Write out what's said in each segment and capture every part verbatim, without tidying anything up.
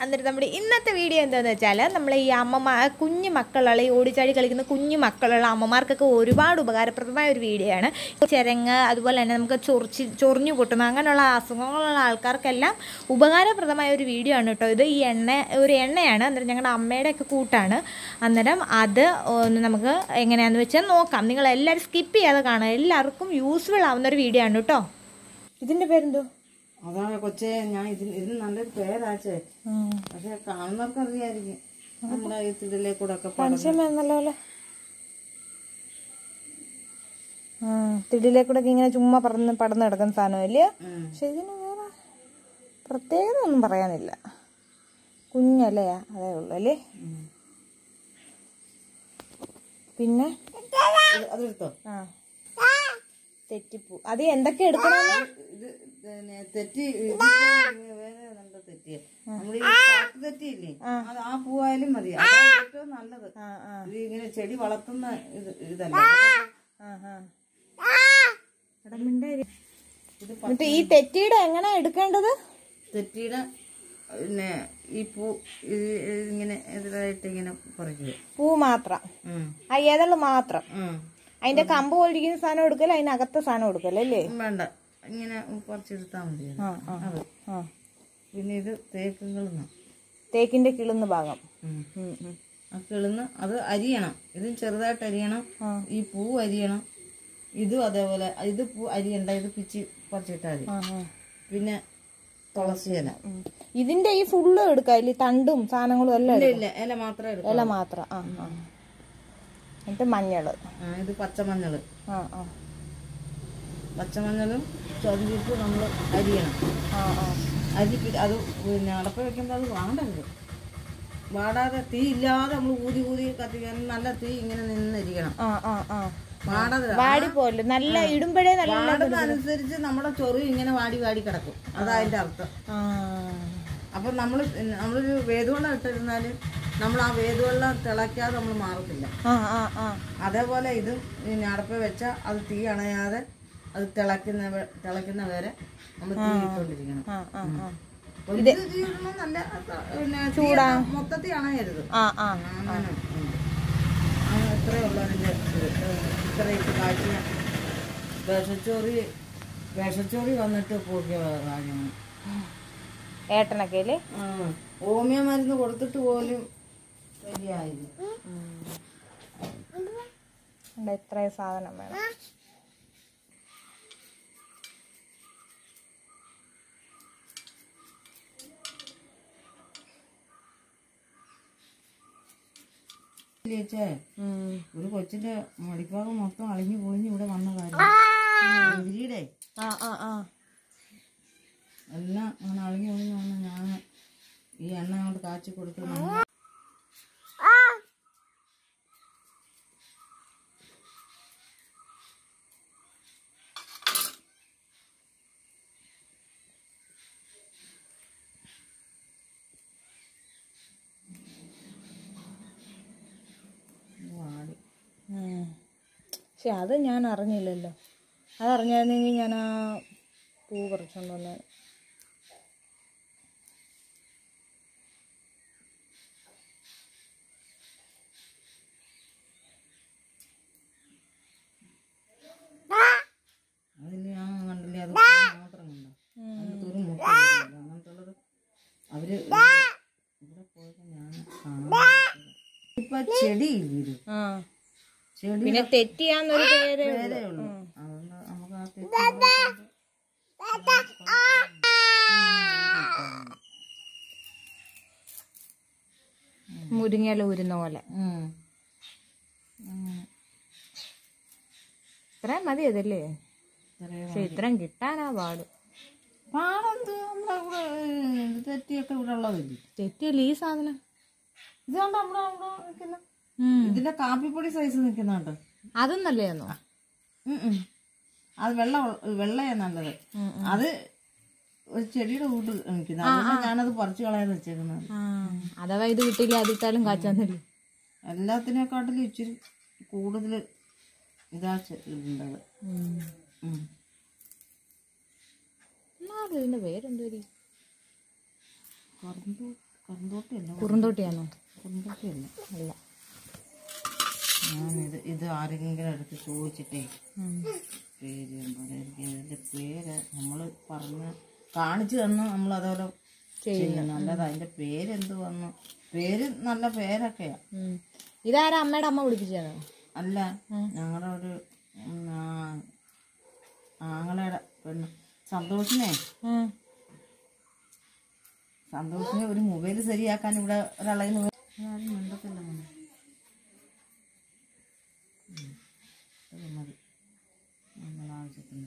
എന്നിട്ട് നമ്മുടെ ഇന്നത്തെ വീഡിയോ എന്താണെന്ന് വെച്ചാൽ നമ്മൾ ഈ അമ്മമാ കുഞ്ഞു മക്കളുള്ള ഈ ഓടിച്ചാടി കളിക്കുന്ന കുഞ്ഞു മക്കളുള്ള അമ്മമാർക്കൊക്കെ ഒരുപാട് ഉപകാരപ്രദമായ ഒരു വീഡിയോ ആണ്. ചിരങ്ങ് അതുപോലെ തന്നെ നമുക്ക് ചൊറിച്ച് ചൊറിഞ്ഞു പൊട്ടുന്ന അങ്ങനെയുള്ള അസുഖങ്ങളുള്ള ആൾക്കാർക്കെല്ലാം ഉപകാരപ്രദമായ ഒരു വീഡിയോ ആണ് കേട്ടോ ഇത്. ഈ എണ്ണ ഒരു എണ്ണയാണ്, അന്നേരം ഞങ്ങളുടെ അമ്മയുടെയൊക്കെ കൂട്ടാണ്. അന്നേരം അത് ഒന്ന് നമുക്ക് എങ്ങനെയാണെന്ന് വെച്ചാൽ നോക്കാം. നിങ്ങളെല്ലാവരും സ്കിപ്പ് ചെയ്യാതെ കാണുക, എല്ലാവർക്കും യൂസ്ഫുൾ ആവുന്ന ഒരു വീഡിയോ ആണ് കേട്ടോ. ഇതിൻ്റെ പേരെന്തോ? അതാണ് കൊച്ചേ, ഞാൻ ഇതിന് ഇതിന് നല്ലൊരു പേരാച്ചേ, പക്ഷെ കാണുന്നവർക്ക് അറിയായിരിക്കും. നമ്മുടെ ഇതിലെ കൂടെ ഒക്കെ പഞ്ചമല്ലേ തിടിലേക്കൂടെ ഇങ്ങനെ ചുമ്മാ പറന്ന് പടന്ന് കിടക്കുന്ന സാധനമല്ലേ. പക്ഷെ ഇതിന് വേറെ പ്രത്യേകത ഒന്നും പറയാനില്ല, കുഞ്ഞല്ലേ അതേ ഉള്ളു അല്ലേ. പിന്നെ അതെടുത്തോ. ആ തെറ്റിപ്പൂ അത് എന്തൊക്കെ എടുക്കണമെന്ന് ഇത് തെറ്റി തെറ്റിയ നമ്മൾ തെറ്റിയില്ലേ, അത് ആ പൂവായാലും മതി, അതാണ് ഏറ്റവും നല്ലത്. ഇത് ഇങ്ങനെ ചെടി വളർത്തുന്ന ഇത് ഇതല്ല. എന്നിട്ട് ഈ തെറ്റിയുടെ എങ്ങനെ എടുക്കേണ്ടത്? തെറ്റിയുടെ പിന്നെ ഈ പൂ ഇങ്ങനെ എതിരായിട്ട് ഇങ്ങനെ പറിക്കുക. പൂ മാത്രം, ആ ഏതുള്ളു മാത്രം. അതിന്റെ കമ്പ് ഒഴിക്കുന്ന സാധനം എടുക്കല്ലേ, അതിനകത്തെ സാധനം എടുക്കല്ലേ? വേണ്ട, ഇങ്ങനെ പറിച്ചെടുത്താൽ മതി. പിന്നെ ഇത് തേക്ക് കിളുന്ന തേക്കിന്റെ കിളുന്ന ഭാഗം, ആ കിളുന്ന് അത് അരിയണം. ഇതും ചെറുതായിട്ട് അരിയണം, ഈ പൂ അരിയണം. ഇതും അതേപോലെ, ഇത് പൂ അരിയണ്ട, ഇത് പിച്ചി പറിച്ചിട്ടാൽ മതി. പിന്നെ തുളസി ഇല, ഇതിന്റെ ഈ ഫുള്ള് എടുക്കാം, തണ്ടും സാധനങ്ങളും എല്ലാം ഇല്ല, ഇല മാത്രം എടുക്കാം, ഇല മാത്രം. എന്നിട്ട് മഞ്ഞള്, ഇത് പച്ചമഞ്ഞള്, പച്ചമഞ്ഞളും ചൊറിഞ്ഞിട്ട് നമ്മൾ അരിയണം. അരി അത് പിന്നെ അടപ്പ വെക്കുമ്പോൾ അത് വാടരുത്, വാടാതെ തീ ഇല്ലാതെ നമ്മൾ ഊതി ഊതി കത്തിക്കാൻ നല്ല തീ ഇങ്ങനെ നിന്നരിക്കണം. വാടിപ്പോലെ നല്ല ഇടുമ്പോഴേ നല്ല അനുസരിച്ച് നമ്മുടെ ചൊറി ഇങ്ങനെ വാടി വാടി കിടക്കും, അതാ അതിന്റെ അർത്ഥം. അപ്പൊ നമ്മള് നമ്മളൊരു വേദവെള്ളം ഇട്ടിരുന്നാല് നമ്മൾ ആ വേദവെള്ളം തിളയ്ക്കാതെ നമ്മൾ മാറത്തില്ല. അതേപോലെ ഇതും പിന്നെ അടപ്പ് വെച്ചാൽ അത് തീ അണയാതെ അത് തിളക്കുന്ന തിളക്കുന്ന വരെ നമ്മൾ തീ ഇട്ടുകൊണ്ടിരിക്കണം. നല്ല പിന്നെ മൊത്തത്തിൽ അണയരുത്. ഇത്രയേ ഉള്ളൂ അതിന്റെ ഇത്രയിട്ട് കാഴ്ച. വിഷച്ചോറി വിഷച്ചോറി വന്നിട്ട് പോക്കിയ കാര്യമാണ് ഏട്ടനൊക്കെ അല്ലേ. ഹോമിയോ മരുന്ന് കൊടുത്തിട്ട് പോലും ശരിയായില്ല. ഇത്രയും സാധനം വേണം. ഒരു കൊച്ചിന്റെ മടിപ്പാകം മൊത്തം അളിഞ്ഞു പൊളിഞ്ഞ് ഇവിടെ വന്ന കാര്യം ഇവരുടെ എല്ലാം അങ്ങനെ അളിഞ്ഞു പൊളിഞ്ഞ് വന്ന് ഞാൻ ഈ എണ്ണ കൊണ്ട് കാച്ചി കൊടുത്തു. പക്ഷെ അത് ഞാൻ അറിഞ്ഞില്ലല്ലോ, അതറിഞ്ഞായിരുന്നെങ്കിൽ ഞാൻ ആ പൂ പറിച്ചോണ്ട് വന്നേ. അതില് ഞാൻ കണ്ടില്ലേ, അത് മാത്രം കണ്ടോ, അങ്ങനത്തെ ഒരു മുട്ട അങ്ങനത്തുള്ളത് അവര് ഇവിടെ പോയപ്പോ ഞാൻ കാണാൻ. ഇപ്പൊ ചെടി ഇത് പിന്നെ തെറ്റിയാന്നൊരു പേരേ ഉള്ളൂ. അതുകൊണ്ട് നമുക്ക് ആ തെറ്റി മുരിങ്ങയില ഊരുന്ന പോലെ ഇത്രയും മതി അതല്ലേ. പക്ഷെ ഇത്രയും കിട്ടാനാ പാട്. പാടെന്ത് തെറ്റിയൊക്കെ ഇവിടെ ഉള്ളതല്ലേ. തെറ്റിയല്ലേ ഈ സാധനം. ഇതുകൊണ്ട് നമ്മുടെ അവിടെ നിൽക്കുന്ന ഇതിന്റെ കാപ്പിപ്പൊടി സൈസ് നിൽക്കുന്നുണ്ട്. അതൊന്നല്ലേന്നോ? അത് വെള്ള വെള്ളയാ നല്ലത്. അത് ഒരു ചെടിയുടെ കൂട്ട് നിൽക്കുന്നത്, അതുകൊണ്ട് ഞാനത് പറിച്ചു കളയാതെ വെച്ചേക്കുന്നത്. അഥവാ ഇത് കിട്ടിയില്ല അതിട്ടാലും കാച്ചാന്നില്ല. എല്ലാത്തിനെക്കാട്ടിലും ഇച്ചിരി കൂടുതൽ ഇതാ ഉണ്ടത്. ഇതിന്റെ പേരെന്തോ കറമ്പൂട്ട് കുറുന്തോട്ടിയല്ല. കുറുന്തോട്ടിയാണോ? കുറുന്തോട്ടിയല്ല. അല്ല. ഞാനിത് ഇത് ആരെങ്കിലും അടുത്ത് ചോദിച്ചിട്ടേ പേര് ഇതിൻ്റെ പേര് നമ്മൾ പറഞ്ഞ് കാണിച്ചു തന്നു, നമ്മൾ അതോടെ ചെയ്യുന്നു. അല്ലാതെ അതിൻ്റെ പേരെന്ത് വന്നു? പേര് നല്ല പേരൊക്കെയാ. ഇതാരാ അമ്മയുടെ അമ്മ വിളിപ്പിച്ചതാണോ? അല്ല, ഞങ്ങളുടെ ഒരു ആങ്ങളയുടെ പെണ്ണ് സന്തോഷിനെ സന്തോഷിനെ ഒരു മൊബൈൽ ശരിയാക്കാൻ ഇവിടെ ഒരാളെ മിണ്ടത്തില്ല. മതി നമ്മളാവശ്യത്തിന്.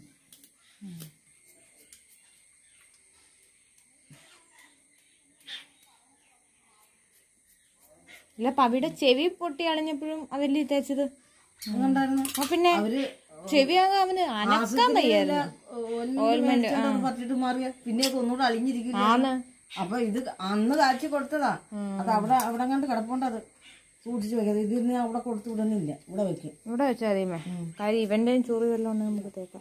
ഇല്ല, പവിയുടെ ചെവി പൊട്ടി അളഞ്ഞപ്പോഴും അതല്ലേ തേച്ചത്. പിന്നെ അവര് ചെവിയാകാൻ അവന് അനക്കാൻ വയ്യായിരുന്നു. പറ്റിട്ട് മാറിയ പിന്നെ അത് ഒന്നുകൂടെ അളിഞ്ഞിരിക്കുന്നു. അപ്പൊ ഇത് അന്ന് കാച്ചി കൊടുത്തതാ. അത് അവിടെ അവിടെ കണ്ട് കിടപ്പുണ്ടത്. സൂക്ഷിച്ചു വെക്കാതെ ഇതിന് അവിടെ കൊടുത്തു വിടുന്നില്ല. ഇവിടെ വെക്കും. ഇവിടെ വെച്ചാൽ മതിയമ്മേ. കാര്യം ഇവന്റെ ചൊറി വല്ലതും ഉണ്ടെങ്കിൽ നമുക്ക് തേക്കാം.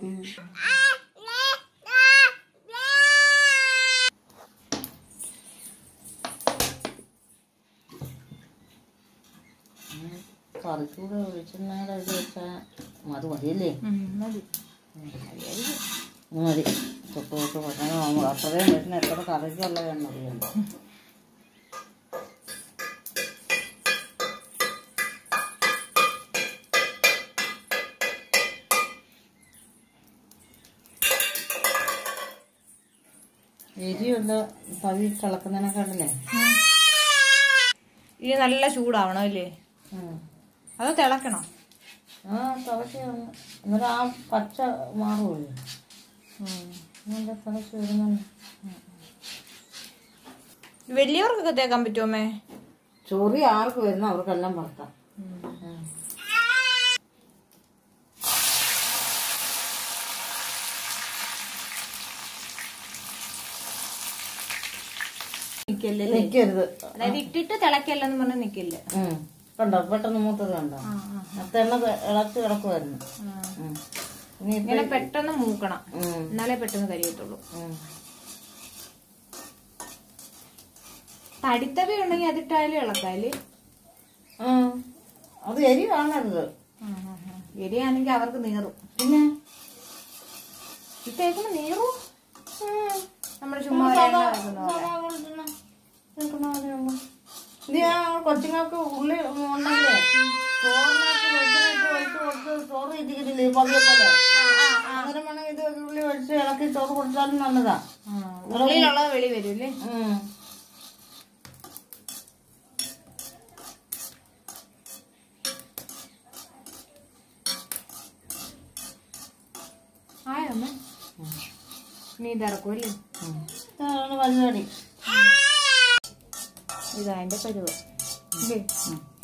കറിക്കൂടെ ഒഴിച്ചെണ്ണയുടെ ഇത് വെച്ചാൽ അത് മതിയല്ലേ? മതി മതി തൊട്ട് തൊട്ട് ഭക്ഷണം അത്രയും വീട്ടിന് എത്ര കറിക്കുള്ളതെന്നറിയണ്ടോ? എരിയുള്ള പവി തിളക്കുന്നതിനെക്കാട്ടല്ലേ? ഇത് നല്ല ചൂടാവണം അല്ലേ? അത് തിളക്കണം. ആ തിളച്ച് എന്നിട്ട് ആ പച്ച മാറുമല്ലോ. നല്ല തിളച്ച് വരുന്നുണ്ട്. വലിയവർക്കൊക്കെ തേക്കാൻ പറ്റുമേ? ചൊറി ആർക്ക് വരുന്ന അവർക്കെല്ലാം വളർത്താം. നിക്കരുത്. അതായത് ഇട്ടിട്ട് തിളക്കല്ലെന്ന് പറഞ്ഞാൽ നിക്കില്ല. കണ്ടോ പെട്ടെന്ന് മൂത്തത് കണ്ടോ? അത്തെണ്ണ ഇളച്ച് കിടക്കുമായിരുന്നു. ഇങ്ങനെ പെട്ടെന്ന് മൂക്കണം, എന്നാലേ പെട്ടെന്ന് കരിയത്തുള്ളൂ. തടിത്തവി ഉണ്ടെങ്കിൽ അതിട്ടാലും ഇളക്കാല്. അത് എരി കാണരുത്. എരിയാണെങ്കിൽ അവർക്ക് നീറും. പിന്നെ ഇട്ടേക്കുമ്പോ നീറും. നമ്മുടെ ചുമ്മാ കൊച്ചുങ്ങൾക്ക് ഉള്ളി ഉണ്ടെങ്കിലേ ചോറിനകത്ത് വെച്ചിട്ട് ഒഴിച്ച് കൊടുത്ത് ചോറ് ഇരിക്കത്തില്ലേ പതിയെ പോലെ അന്നേരം വേണമെങ്കിൽ ഇത് ഉള്ളി ഒഴിച്ച് ഇളക്കി ചോറ് കൊടുത്താലും നല്ലതാ. ഉള്ളിലുള്ളത് വെളി വരും. ആയമ്മ നീ ഇറക്കുമല്ലേ? പരിപാടി ഇതാ എന്റെ പരുവ.